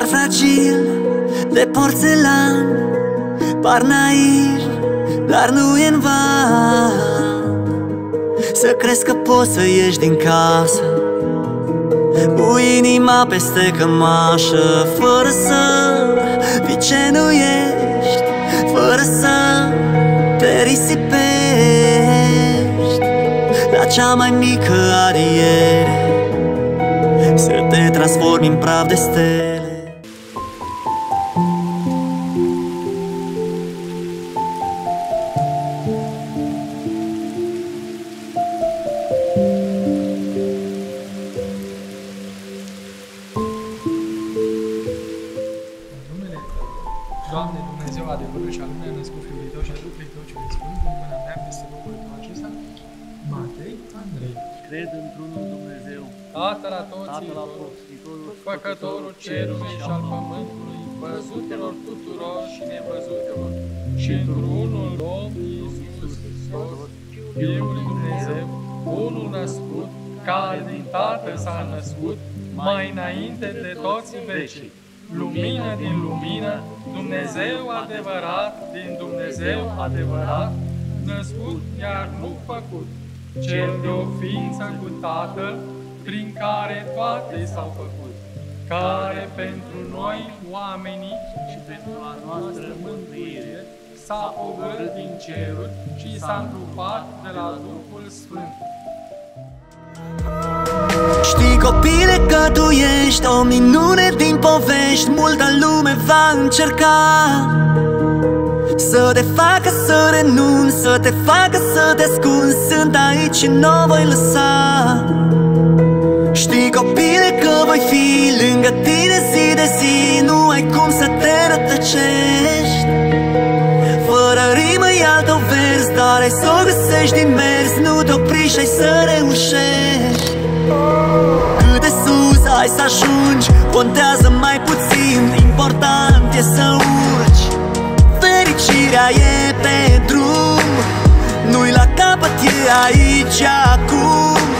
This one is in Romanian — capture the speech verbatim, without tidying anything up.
Par fragil, de porțelan, par naiv, dar nu e în van să crezi că poți să ieși din casă cu inima peste cămașă, fără să fii ce nu ești, fără să te risipești la cea mai mică adiere, să te transformi în praf de stele. Doamne, Dumnezeu adevărul și al lumii, a născut Fiul Tău și a Duhului Tău cel Sfânt, în mâna mea peste locul Tău acesta, Matei, Andrei. Cred într-unul Dumnezeu, Tatăl a toți, Tatăl Apostolului, Făcătorul cerului și al pământului, văzutelor tuturor și nevăzutelor, și într-unul Domn Iisus Hristos, Fiul lui Dumnezeu, unul născut, care din Tatăl s-a născut, mai înainte de toți vecii. Lumină din lumină, Dumnezeu adevărat din Dumnezeu adevărat, născut, iar nu făcut, cel de o ființă cu Tatăl, prin care toate s-au făcut, care pentru noi, oamenii, și pentru a noastră mântuire, s-a pogorât din ceruri și s-a întrupat de la Duhul Sfânt. Știi, copile, că tu ești o minune din povești. Multă lume va încerca să te facă să renunți, să te facă să te ascunzi. Sunt aici și nu voi lăsa. Știi, copile, că voi fi lângă tine zi de zi. Nu ai cum să te rătăcești. Fără rimă e al tău vers, dar ai să o găsești din mers. Nu te opri și ai să reușești. Cât de sus ai să ajungi, contează mai puțin. Important e să urci. Fericirea e pe drum, nu-i la capăt, e aici acum.